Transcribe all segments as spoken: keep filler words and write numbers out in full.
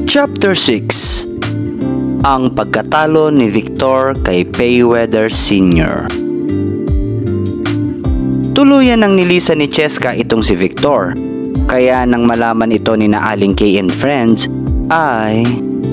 Chapter six. Ang pagkatalo ni Victor kay Payweather Senior Tuluyan nang nilisan ni Cheska itong si Victor, kaya nang malaman ito ni na Aling Kay and friends ay...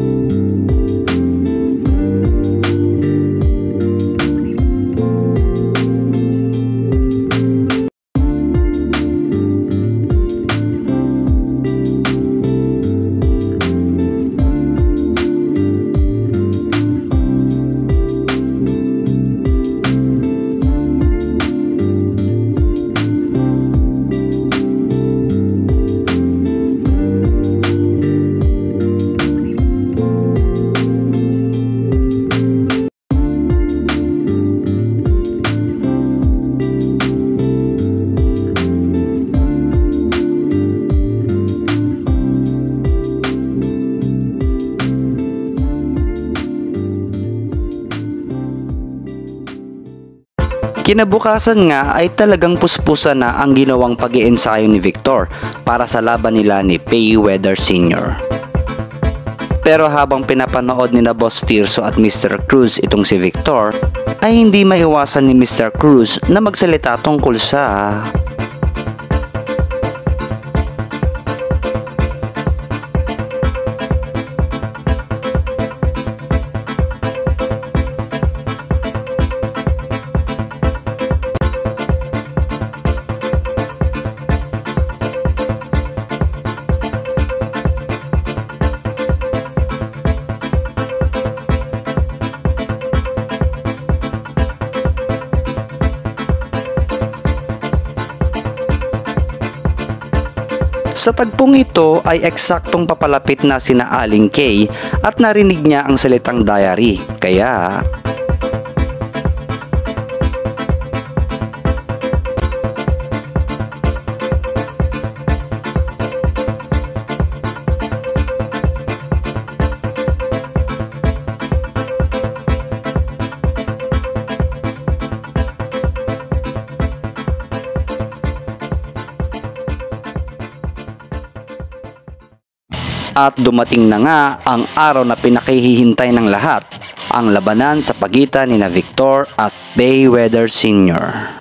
Kinabukasan nga ay talagang puspusan na ang ginawang pag-iensayo ni Victor para sa laban nila ni Payweather Senior Pero habang pinapanood ni na Boss Tirso at Mister Cruz itong si Victor, ay hindi maiwasan ni Mister Cruz na magsalita tungkol sa... Sa tagpong ito ay eksaktong papalapit na sina Aling Kay at narinig niya ang salitang diary, kaya... At dumating na nga ang araw na pinakihihintay ng lahat, ang labanan sa pagitan ni na Victor at Payweather Senior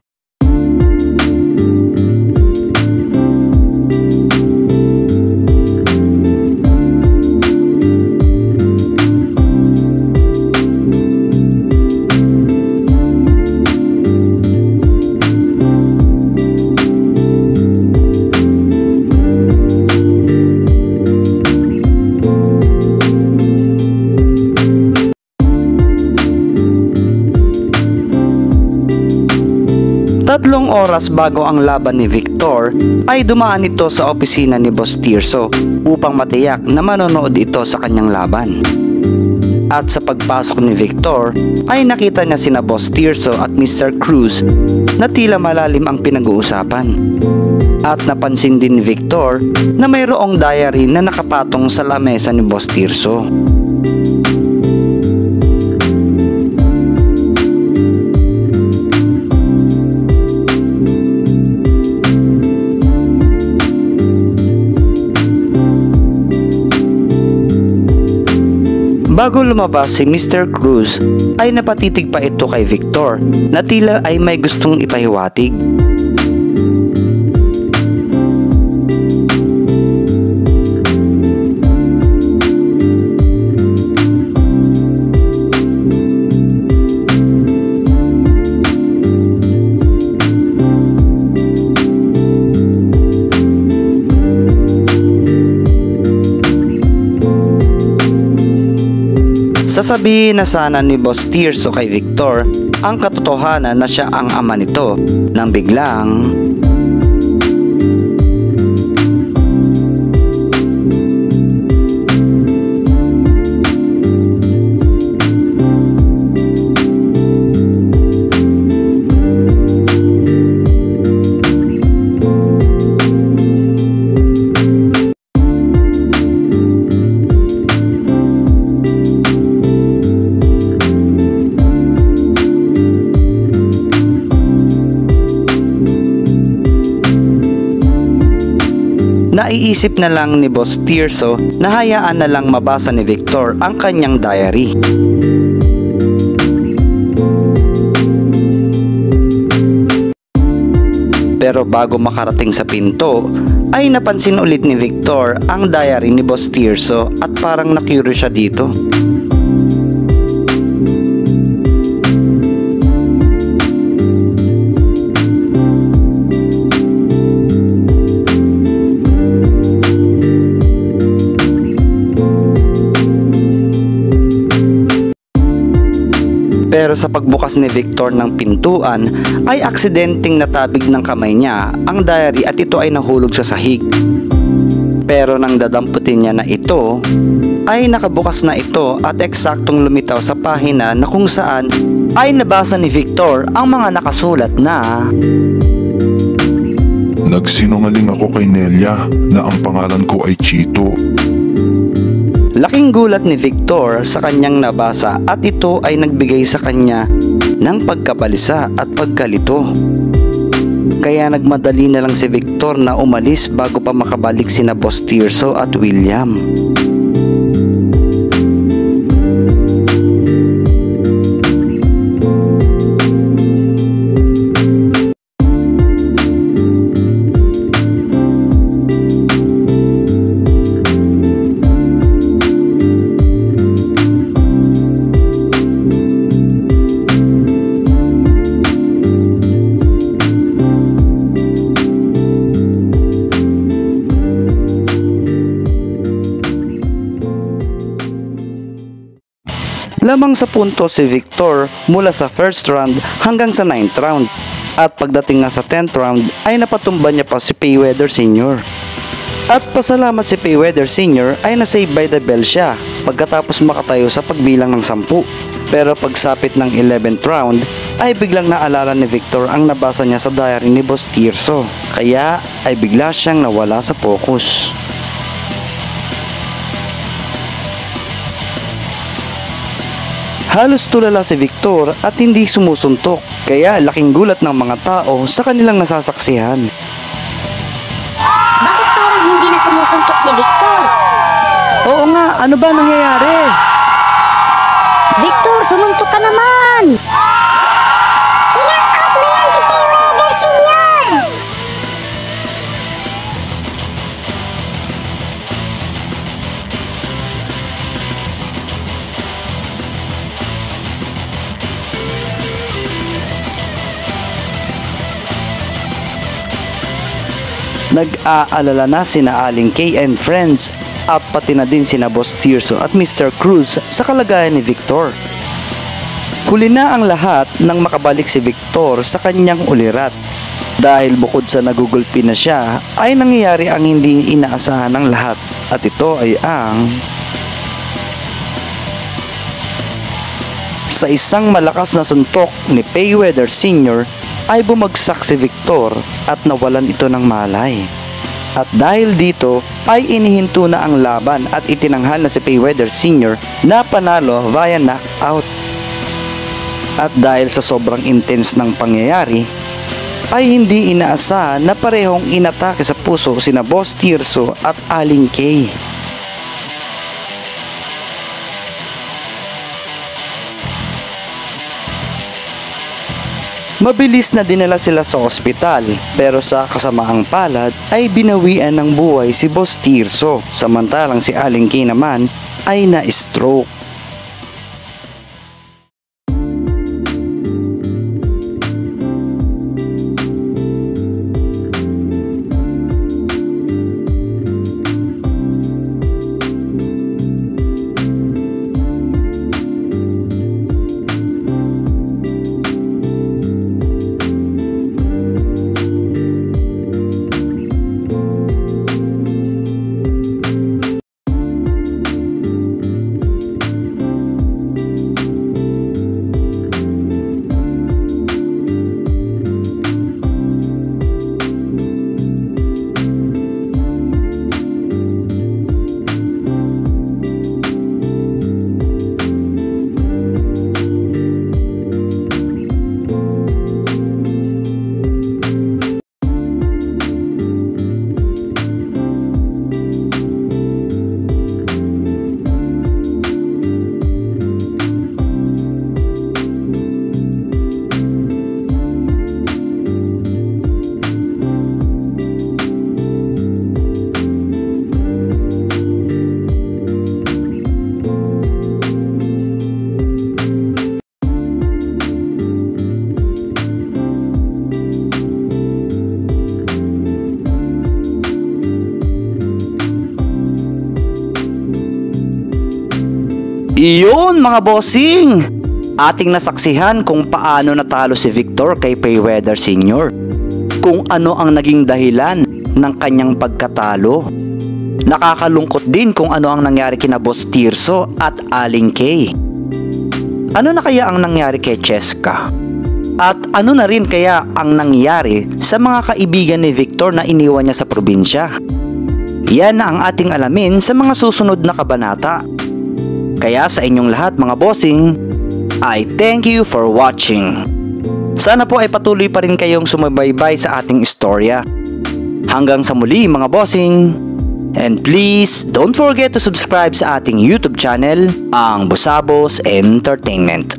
Tatlong oras bago ang laban ni Victor ay dumaan ito sa opisina ni Boss Tirso upang matiyak na manonood ito sa kanyang laban. At sa pagpasok ni Victor ay nakita niya sina Boss Tirso at Mister Cruz na tila malalim ang pinag-uusapan. At napansin din ni Victor na mayroong diary na nakapatong sa lamesa ni Boss Tirso. Bago lumabas si Mister Cruz ay napatitig pa ito kay Victor na tila ay may gustong ipahiwatig. Sasabihin na sana ni Boss Tirso kay Victor ang katotohanan na siya ang ama nito nang biglang... naiisip na lang ni Boss Tirso na hayaan na lang mabasa ni Victor ang kanyang diary. Pero bago makarating sa pinto, ay napansin ulit ni Victor ang diary ni Boss Tirso at parang na-curious siya dito. Pero sa pagbukas ni Victor ng pintuan ay aksidenteng natabig ng kamay niya ang diary at ito ay nahulog sa sahig. Pero nang dadamputin niya na ito ay nakabukas na ito at eksaktong lumitaw sa pahina na kung saan ay nabasa ni Victor ang mga nakasulat na Nagsinungaling ako kay Nelia na ang pangalan ko ay Chito. Laking gulat ni Victor sa kanyang nabasa at ito ay nagbigay sa kanya ng pagkabalisa at pagkalito. Kaya nagmadali na lang si Victor na umalis bago pa makabalik sina Boss Tirso at William. Lamang sa punto si Victor mula sa first round hanggang sa ninth round. At pagdating nga sa tenth round ay napatumba niya pa si Payweather Senior At pasalamat si Payweather Senior ay nasave by the bell siya pagkatapos makatayo sa pagbilang ng sampu. Pero pagsapit ng eleventh round ay biglang naalala ni Victor ang nabasa niya sa diary ni Boss Tirso. Kaya ay bigla siyang nawala sa focus. Halos tulala si Victor at hindi sumusuntok, kaya laking gulat ng mga tao sa kanilang nasasaksihan. Bakit parang hindi na sumusuntok si Victor? Oo nga, ano ba nangyayari? Victor, sumuntok ka naman! Ina-out mo yan si Payweather Senior! Nag-aalala na sina Aling Kay and friends at pati na din sina Boss Tirso at Mister Cruz sa kalagayan ni Victor. Huli na ang lahat nang makabalik si Victor sa kanyang ulirat. Dahil bukod sa nagugulpi na siya ay nangyayari ang hindi inaasahan ng lahat at ito ay ang sa isang malakas na suntok ni Payweather Senior ay bumagsak si Victor at nawalan ito ng malay. At dahil dito ay inihinto na ang laban at itinanghal na si Payweather Senior na panalo via knockout. At dahil sa sobrang intense ng pangyayari ay hindi inaasahan na parehong inatake sa puso sina Boss Tirso at Aling Kay. Mabilis na dinala sila sa ospital pero sa kasamaang palad ay binawian ng buhay si Boss Tirso samantalang si Aling Kay naman ay na-stroke. Iyon mga bossing! Ating nasaksihan kung paano natalo si Victor kay Payweather Senior. Kung ano ang naging dahilan ng kanyang pagkatalo. Nakakalungkot din kung ano ang nangyari kina Boss Tirso at Aling Kay. Ano na kaya ang nangyari kay Cheska? At ano na rin kaya ang nangyari sa mga kaibigan ni Victor na iniwan niya sa probinsya? Yan ang ating alamin sa mga susunod na kabanata. Kaya sa inyong lahat mga bossing, I thank you for watching. Sana po ay patuloy pa rin kayong sumabaybay sa ating istorya. Hanggang sa muli mga bossing. And please don't forget to subscribe sa ating YouTube channel, ang Busabos Entertainment.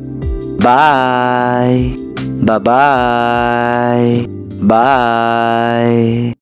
Bye! Bye-bye! Bye!